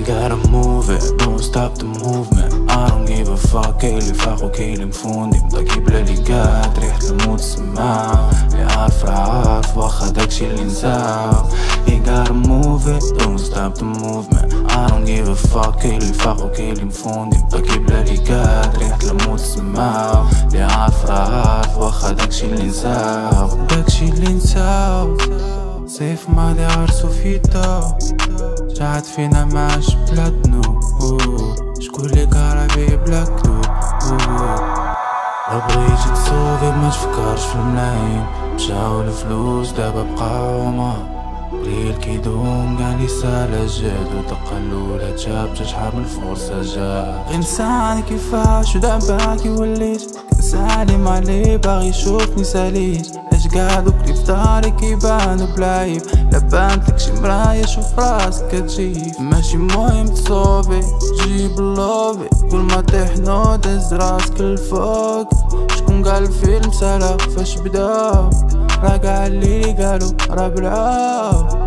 Ain't gotta move it, don't stop the movement. I don't give a fuck. كايلي فاق وكايلي مفوندي مضاكي بلا لي قاد ريحة الموت السماع اللي عارف عارف واخا داكشي اللي نساو. Ain't gotta move it, don't stop the movement. I don't give a fuck. كايلي فاق وكايلي مفوندي مضاكي بلا لي قاد ريحة الموت السماع اللي عارف عارف واخا داكشي اللي نساو. داكشي اللي نساو صيف ماضي عرسو فيتو شعت فينا معاش بلاتنو. شكون لي كهربي بلا كدوب. لا بغيتي تصوفي ما تفكرش في الملايين. مشاو الفلوس دابا بقاو هما قليل كيدوم قال لي سالا جاد ودقة الأولى جاب شحال من فرصة جات. إنسان كيفاش ودابا كي وليت كنسالم عليه باغي يشوفني ساليت. اش قعدو كلي في داري كيبانو بلايب. لا بانتلك شي مرايا شوف راسك كتجيب. ماشي مهم تصوبي جيب اللوبي كل ما طيح نوض هز راسك الفوق. شكون قال الفيلم سالا فاش بداو راه قاع اللي قالو راه بلعاو.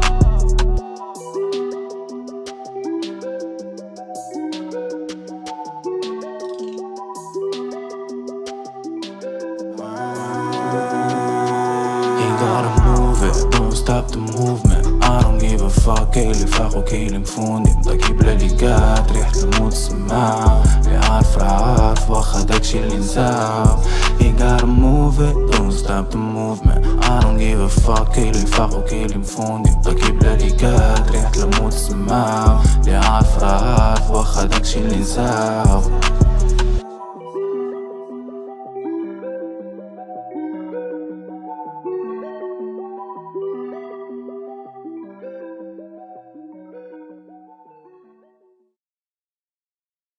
Ain't gotta move it, don't stop the movement. I don't give a fuck. كايلي فاق وكايلي مفوندي مضاكي بلا لي قاد ريحة الموت السماع اللي عارف عارف واخا داكشي اللي نساو. Ain't gotta move it, don't stop the movement. I don't give a fuck. كايلي فاق وكايلي مفوندي مضاكي بلا لي قاد ريحة الموت السماع اللي عارف عارف واخا داكشي اللي نساو.